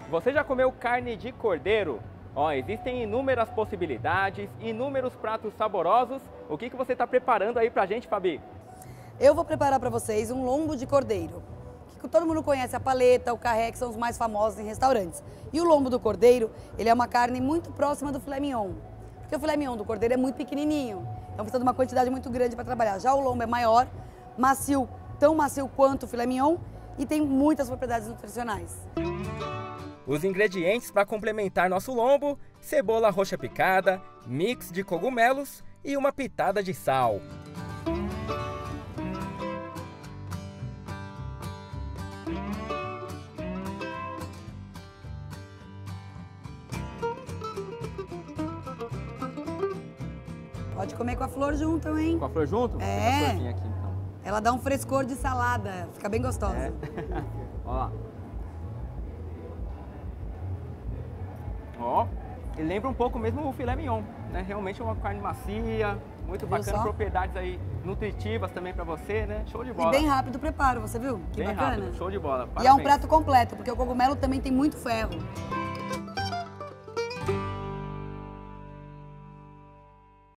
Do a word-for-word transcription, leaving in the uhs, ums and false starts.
Você já comeu carne de cordeiro? Ó, existem inúmeras possibilidades, inúmeros pratos saborosos. O que, que você está preparando aí pra gente, Fabi? Eu vou preparar para vocês um lombo de cordeiro. Que todo mundo conhece a paleta, o carré, que são os mais famosos em restaurantes. E o lombo do cordeiro, ele é uma carne muito próxima do filé mignon. Porque o filé mignon do cordeiro é muito pequenininho, então precisa de uma quantidade muito grande para trabalhar. Já o lombo é maior, macio, tão macio quanto o filé mignon e tem muitas propriedades nutricionais. Os ingredientes para complementar nosso lombo: cebola roxa picada, mix de cogumelos e uma pitada de sal. Pode comer com a flor junto, hein? Com a flor junto? Vou É. pegar a florzinha aqui, então. Ela dá um frescor de salada, fica bem gostosa. É. Ó lá. Ó, e lembra um pouco mesmo o filé mignon, né? Realmente é uma carne macia, muito bacana, só? propriedades aí nutritivas também pra você, né? Show de bola. E bem rápido o preparo, você viu? Que Bem bacana. rápido, show de bola. E é um Parabéns. prato completo, porque o cogumelo também tem muito ferro.